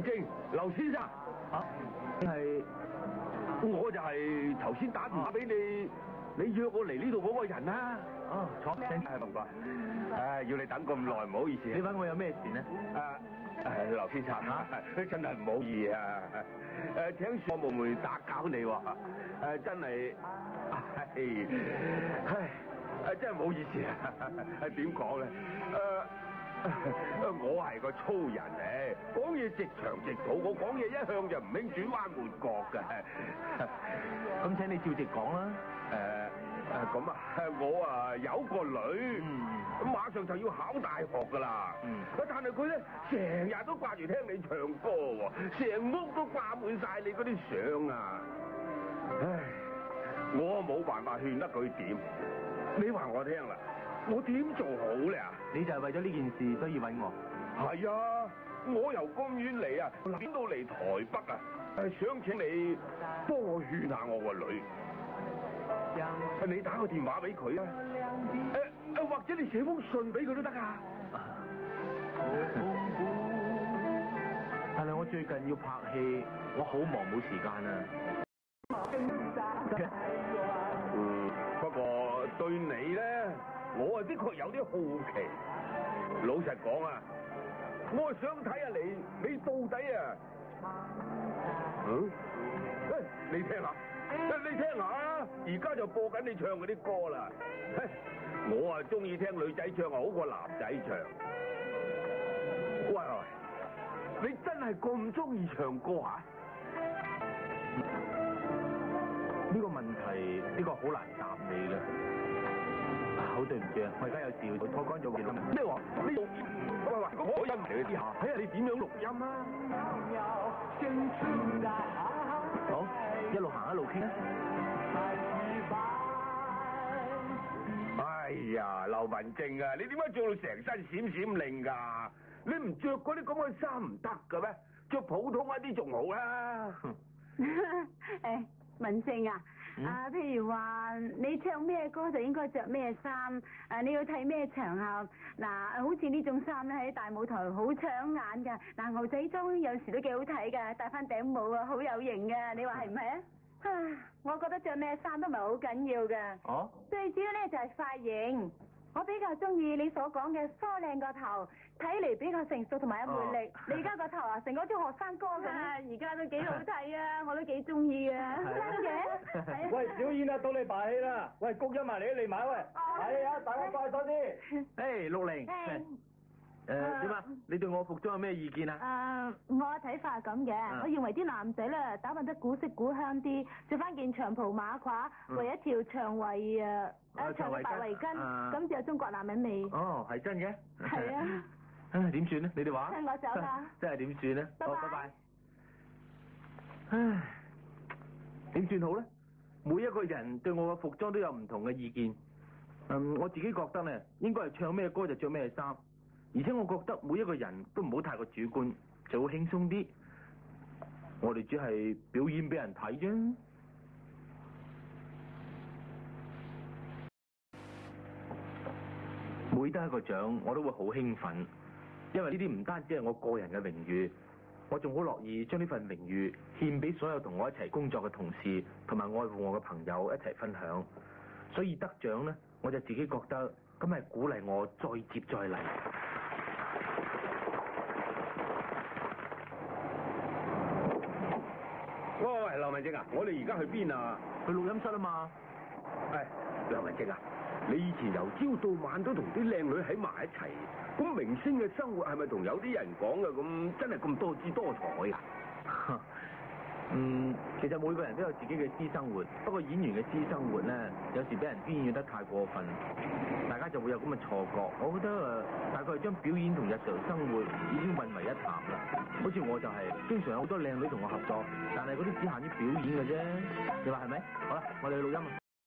正，劉先生。係，我就係頭先打電話俾你，你約我嚟呢度嗰個人啦。 哦，坐，係唔該。 要你等咁耐，唔好意思。 你揾我有咩事呢？ 劉先生啊，真係唔好意啊。請恕我會打攪你喎。真係，真係唔好意思啊。點講咧？我係個粗人嚟，講嘢直腸直肚，我講嘢一向就唔興轉彎抹角嘅。 咁請你照直講啦。 咁啊，我啊有個女，馬上就要考大學噶啦。但係佢咧成日都掛住聽你唱歌喎，成屋都掛滿晒你嗰啲相啊。唉，我冇辦法勸得佢點。你話我聽啦，我點做好咧？ 你就係為咗呢件事所以揾我？ 係啊，我由咁遠嚟啊，諗到嚟台北啊，想請你幫我勸下我個女。你打個電話俾佢啊，或者你寫封信俾佢都得啊。 但係我最近要拍戲，我好忙冇時間啊。 不過對你咧，我啊的確有啲好奇。老實講啊，我想睇下你到底啊，你聽下。你聽下，而家就播緊你唱嗰啲歌啦。我啊中意聽女仔唱好過男仔唱。喂，你真係咁中意唱歌啊？ 呢個問題呢個好難答你啦。好對唔住啊，我而家有事要拖乾咗錄音。 咩話？你錄？喂，我音嚟之下，睇下你點樣錄音啊？ 好，一路行一路傾啊！ 哎呀，劉文正啊，你點解着到成身閃閃令㗎？你唔着嗰啲咁嘅衫唔得㗎咩？着普通一啲仲好啦。 誒，文正啊，譬如話你唱咩歌就應該着咩衫，你要睇咩場合。嗱，好似呢種衫咧喺大舞台好搶眼㗎。嗱，牛仔裝有時都幾好睇㗎，戴翻頂帽啊，好有型㗎。你話係唔係啊？我覺得着咩衫都唔係好緊要㗎。 哦， 最主要咧就係髮型。我比較中意你所講嘅梳靚個頭，睇嚟比較成熟同埋有魅力。你而家個頭啊，成嗰啲學生哥咁啊，而家都幾好睇啊，我都幾中意啊。真嘅？ 喂，小燕啊，到你排戲啦！喂，谷一埋嚟埋喂。係啊，大家快手啲。 誒，陸玲。點啊？你對我服裝有咩意見啊？ 我睇法係咁嘅，我認為啲男仔咧打扮得古色古香啲，着翻件長袍馬褂，圍一條長圍長嘅白圍巾，咁就有中國男人味。 哦，係真嘅。 係啊。 點算呢？你哋話？ 聽我走啦。 真係點算呢？ 拜拜。 拜拜。唉，點算好呢？每一個人對我嘅服裝都有唔同嘅意見。我自己覺得呢，應該係唱咩歌就着咩衫。而且我覺得每一個人都唔好太過主觀，就好輕鬆啲。我哋只係表演俾人睇啫。每得一個獎，我都會好興奮，因為呢啲唔單止係我個人嘅榮譽，我仲好樂意將呢份榮譽獻俾所有同我一齊工作嘅同事，同埋愛護我嘅朋友一齊分享。所以得獎呢，我就自己覺得咁係鼓勵我再接再厲。 喂，劉文正啊，我哋而家去邊啊？ 去錄音室啊嘛。 劉文正啊，你以前由朝到晚都同啲靚女喺埋一齊，咁明星嘅生活係咪同有啲人講嘅咁真係咁多姿多彩啊？ 其實每個人都有自己嘅私生活，不過演員嘅私生活咧，有時俾人渲染得太過分，大家就會有咁嘅錯覺。我覺得大概係將表演同日常生活已經混為一談啦。好似我就係經常有好多靚女同我合作，但係嗰啲只限於表演嘅啫。你話係咪？好啦，我哋去錄音啊。